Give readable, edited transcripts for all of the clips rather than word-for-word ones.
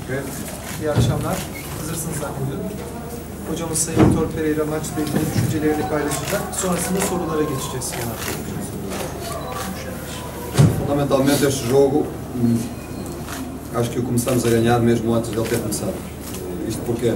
Evet, iyi akşamlar. Hazırsınız zannediyorum. Hocamız Sayın Vitor Pereira maçla ilgili düşüncelerini paylaşacak. Sonrasında sorulara geçeceğiz. Fundamentalmente este jogo, acho que o começamos a ganhar mesmo antes de ele ter começado. Isto porquê?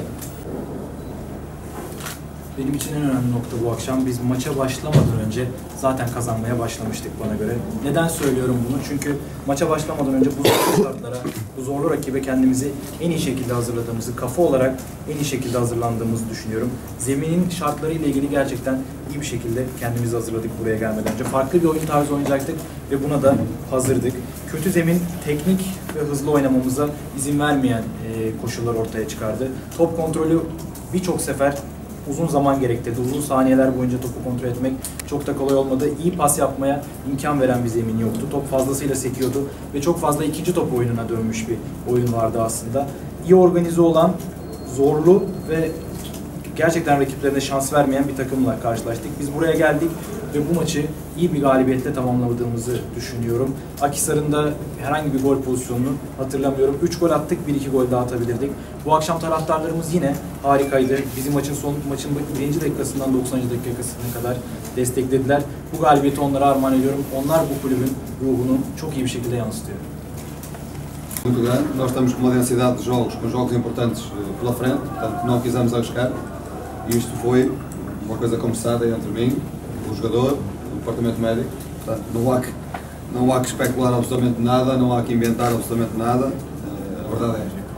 Benim için en önemli nokta bu akşam. Biz maça başlamadan önce zaten kazanmaya başlamıştık bana göre. Neden söylüyorum bunu? Çünkü maça başlamadan önce bu zorlu şartlara, bu zorlu rakibe kendimizi en iyi şekilde hazırladığımızı, kafa olarak en iyi şekilde hazırlandığımızı düşünüyorum. Zeminin şartlarıyla ilgili gerçekten iyi bir şekilde kendimizi hazırladık buraya gelmeden önce. Farklı bir oyun tarzı oynayacaktık ve buna da hazırdık. Kötü zemin teknik ve hızlı oynamamıza izin vermeyen koşullar ortaya çıkardı. Top kontrolü birçok sefer uzun zaman gerektirdi. Uzun saniyeler boyunca topu kontrol etmek çok da kolay olmadı. İyi pas yapmaya imkan veren bir zemin yoktu. Top fazlasıyla sekiyordu ve çok fazla ikinci top oyununa dönmüş bir oyun vardı aslında. İyi organize olan, zorlu ve gerçekten rakiplerine şans vermeyen bir takımla karşılaştık. Biz buraya geldik ve bu maçı iyi bir galibiyetle tamamladığımızı düşünüyorum. Akhisar'ın da herhangi bir gol pozisyonunu hatırlamıyorum. 3 gol attık, 1-2 gol daha atabilirdik. Bu akşam taraftarlarımız yine harikaydı. Bizim maçın 1. dakikasından 90. dakikasına kadar desteklediler. Bu galibiyeti onlara armağan ediyorum. Onlar bu kulübün ruhunu çok iyi bir şekilde yansıtıyor. Muito grande, nós estamos com uma densidade de jogos, com jogos importantes pela frente, portanto não quisemos arriscar e isto foi uma coisa conversada entre mim, o jogador, o departamento médico, portanto não há que especular absolutamente nada, não há que inventar absolutamente nada, a verdade é esta.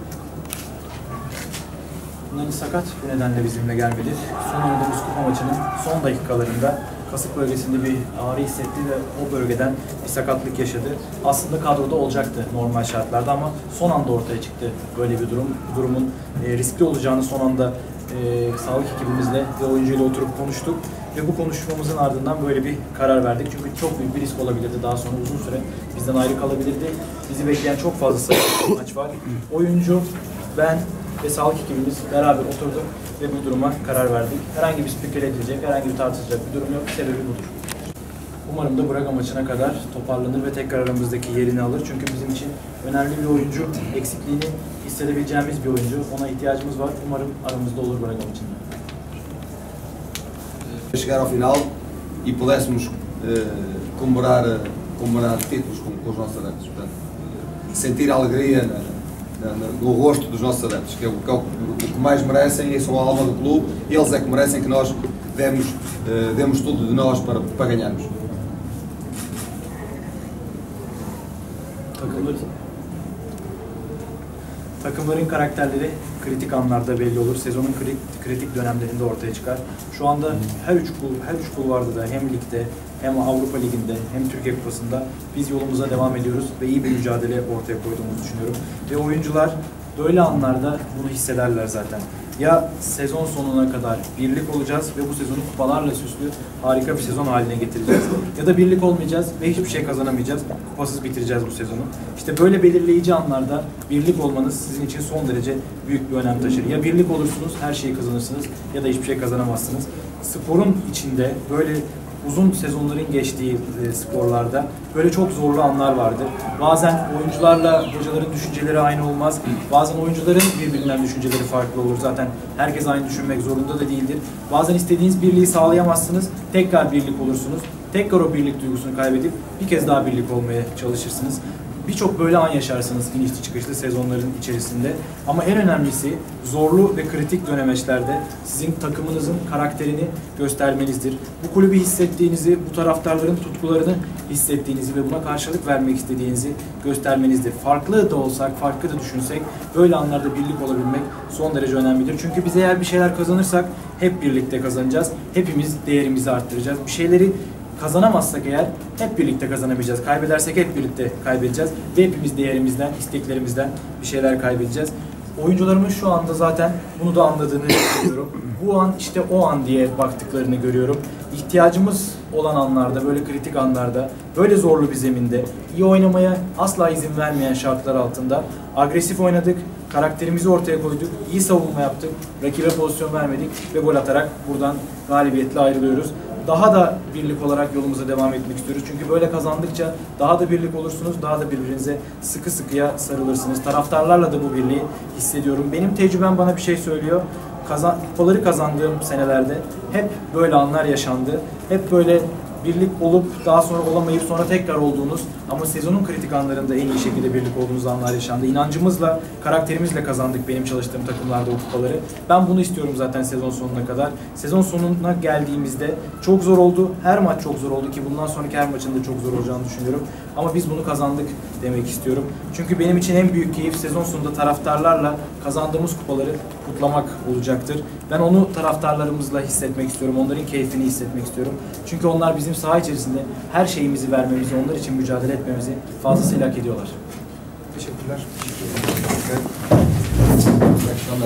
Nani sakat, bu nedenle bizimle gelmedi. Son oynadığımız kupa maçının son dakikalarında kasık bölgesinde bir ağrı hissetti ve o bölgeden bir sakatlık yaşadı. Aslında kadroda olacaktı normal şartlarda ama son anda ortaya çıktı böyle bir durum. Bu durumun riskli olacağını son anda sağlık ekibimizle ve oyuncuyla oturup konuştuk. Ve bu konuşmamızın ardından böyle bir karar verdik. Çünkü çok büyük bir risk olabilirdi. Daha sonra uzun süre bizden ayrı kalabilirdi. Bizi bekleyen çok fazla sayıda maç var. Oyuncu, ben ve sağlık ekibimiz beraber oturduk ve bu duruma karar verdik. Herhangi bir speküle edilecek, herhangi bir tartışacak bir durum yok. Sebebi budur. Umarım da Braga maçına kadar toparlanır ve tekrar aramızdaki yerini alır. Çünkü bizim için önemli bir oyuncu, eksikliğini hissedebileceğimiz bir oyuncu. Ona ihtiyacımız var. Umarım aramızda olur Braga maçında. Chegar ao final e pudéssemos comemorar títulos com os nossos adeptos, portanto, sentir a alegria no rosto dos nossos adeptos, que é o que mais merecem e são a alma do clube, e eles é que merecem que nós demos tudo de nós para ganharmos. Takımların karakterleri kritik anlarda belli olur. Sezonun kritik dönemlerinde ortaya çıkar. Şu anda her üç kulvarda da hem ligde hem Avrupa Ligi'nde hem Türkiye Kupası'nda biz yolumuza devam ediyoruz ve iyi bir mücadele ortaya koyduğumuzu düşünüyorum. Ve oyuncular böyle anlarda bunu hissederler zaten. Ya sezon sonuna kadar birlik olacağız ve bu sezonu kupalarla süslü harika bir sezon haline getireceğiz. Ya da birlik olmayacağız ve hiçbir şey kazanamayacağız. Kupasız bitireceğiz bu sezonu. İşte böyle belirleyici anlarda birlik olmanız sizin için son derece büyük bir önem taşır. Ya birlik olursunuz, her şeyi kazanırsınız ya da hiçbir şey kazanamazsınız. Sporun içinde böyle uzun sezonların geçtiği sporlarda böyle çok zorlu anlar vardır. Bazen oyuncularla hocaların düşünceleri aynı olmaz. Bazen oyuncuların birbirinden düşünceleri farklı olur. Zaten herkes aynı düşünmek zorunda da değildir. Bazen istediğiniz birliği sağlayamazsınız. Tekrar birlik olursunuz. Tekrar o birlik duygusunu kaybedip bir kez daha birlik olmaya çalışırsınız. Birçok böyle an yaşarsınız inişli çıkışlı sezonların içerisinde. Ama en önemlisi zorlu ve kritik dönemeçlerde sizin takımınızın karakterini göstermenizdir. Bu kulübü hissettiğinizi, bu taraftarların tutkularını hissettiğinizi ve buna karşılık vermek istediğinizi göstermenizdir. Farklı da olsak, farklı da düşünsek böyle anlarda birlik olabilmek son derece önemlidir. Çünkü biz eğer bir şeyler kazanırsak hep birlikte kazanacağız. Hepimiz değerimizi arttıracağız. Bir şeyleri kazanamazsak eğer hep birlikte kazanamayacağız. Kaybedersek hep birlikte kaybedeceğiz. Ve hepimiz değerimizden, isteklerimizden bir şeyler kaybedeceğiz. Oyuncularımın şu anda zaten bunu da anladığını görüyorum. Bu an işte o an diye baktıklarını görüyorum. İhtiyacımız olan anlarda, böyle kritik anlarda, böyle zorlu bir zeminde, iyi oynamaya asla izin vermeyen şartlar altında agresif oynadık, karakterimizi ortaya koyduk, iyi savunma yaptık, rakibe pozisyon vermedik ve gol atarak buradan galibiyetle ayrılıyoruz. daha da birlik olarak yolumuza devam etmek istiyoruz. Çünkü böyle kazandıkça daha da birlik olursunuz, daha da birbirinize sıkı sıkıya sarılırsınız. Taraftarlarla da bu birliği hissediyorum. Benim tecrübem bana bir şey söylüyor. Kupaları kazandığım senelerde hep böyle anlar yaşandı. Hep böyle birlik olup daha sonra olamayıp sonra tekrar olduğunuz ama sezonun kritik anlarında en iyi şekilde birlik olduğunuz anlar yaşandı. İnancımızla, karakterimizle kazandık benim çalıştığım takımlarda o kupaları. Ben bunu istiyorum zaten sezon sonuna kadar. Sezon sonuna geldiğimizde çok zor oldu. Her maç çok zor oldu ki bundan sonraki her maçın da çok zor olacağını düşünüyorum. Ama biz bunu kazandık demek istiyorum. Çünkü benim için en büyük keyif sezon sonunda taraftarlarla kazandığımız kupaları kutlamak olacaktır. Ben onu taraftarlarımızla hissetmek istiyorum. Onların keyfini hissetmek istiyorum. Çünkü onlar bizim saha içerisinde her şeyimizi vermemizi, onlar için mücadele etmemizi fazlasıyla hak ediyorlar. Teşekkürler. İyi akşamlar.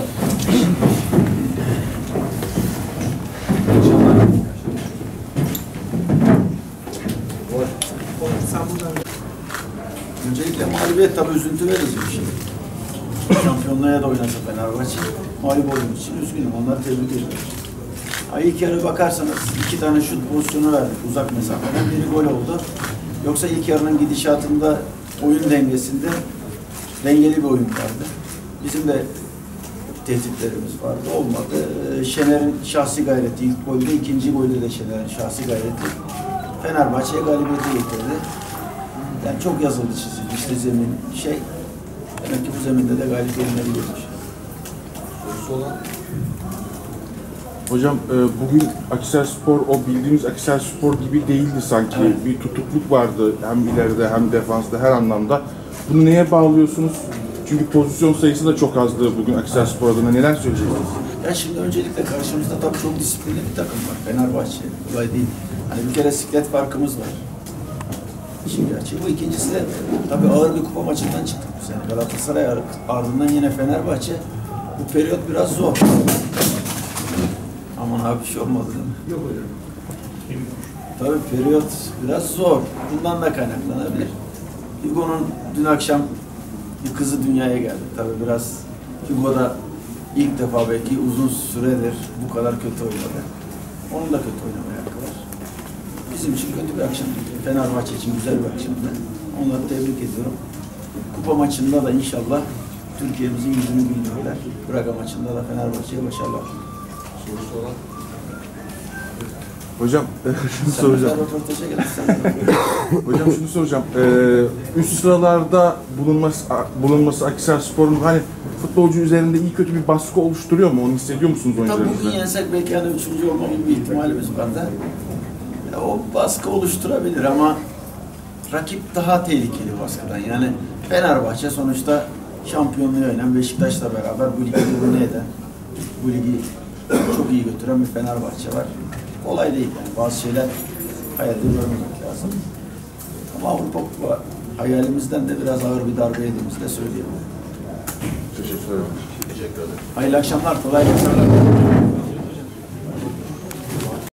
Sen buradan Öncelikle mağlubiyet tabii üzüntü verici bir şey. Şampiyonluğa da oynasa Fenerbahçe. Mağlup olduğumuz için üzgünüm. Onları tebrik ediyorum. İlk yarı bakarsanız 2 tane şut pozisyonu verdik uzak mesafeden. Biri gol oldu. Yoksa ilk yarının gidişatında oyun dengesinde dengeli bir oyun vardı. Bizim de tehditlerimiz vardı. Olmadı. Şener'in şahsi gayreti ilk golde, ikinci golde de Şener'in şahsi gayreti Fenerbahçe'ye galibiyeti getirdi. Yani çok yazıldı çizildi. İşte zemin şey. Demek ki bu zeminde de galip gelinebilirmiş. Sorusu olan? Hocam bugün Akhisarspor o bildiğimiz Akhisarspor gibi değildi sanki. Evet. Bir tutukluk vardı hem ileride hem defansta her anlamda. Bunu neye bağlıyorsunuz? Çünkü pozisyon sayısı da çok azdı bugün Akhisarspor adına. Neler söyleyeceksiniz? Ya şimdi öncelikle karşımızda tabii çok disiplinli bir takım var. Fenerbahçe. Kolay değil. Hani bir kere siklet farkımız var. Şimdi gerçi bu ikincisi de tabii ağır bir kupa maçından çıktık bu sene. Galatasaray ardından yine Fenerbahçe. Bu periyot biraz zor. Aman abi bir şey olmadı değil mi? yok hocam. Tabii periyot biraz zor. Bundan da kaynaklanabilir. Hugo'nun dün akşam bir kızı dünyaya geldi. Tabii biraz Hugo da ilk defa belki uzun süredir bu kadar kötü oynadı. Onun da kötü oynamaya hakkı var. Bizim için kötü bir akşam. Fenerbahçe için güzel bir akşamdı. Onları tebrik ediyorum. Kupa maçında da inşallah Türkiye'mizin yüzünü güldürürler. Braga maçında da Fenerbahçe'ye başarılar. Sorusu olan? Hocam şunu soracağım. Röportaja gelirsen. Hocam şunu soracağım. Üst sıralarda bulunması Akhisarspor'un hani futbolcu üzerinde iyi kötü bir baskı oluşturuyor mu? Onu hissediyor musunuz Tabii oyuncularınızda? bugün yensek belki hani 3. olmamın bir ihtimalimiz var da. O baskı oluşturabilir ama rakip daha tehlikeli baskıdan. Yani Fenerbahçe sonuçta şampiyonluğu oynayan Beşiktaş'la beraber bu ligi domine eden, bu ligi çok iyi götüren bir Fenerbahçe var. Kolay değil yani. Bazı şeyler hayalde görmemek lazım. Ama Avrupa Kupa hayalimizden de biraz ağır bir darbe yediğimizi de söyleyebilirim. Teşekkür ederim. Hayırlı akşamlar, kolay gelsin.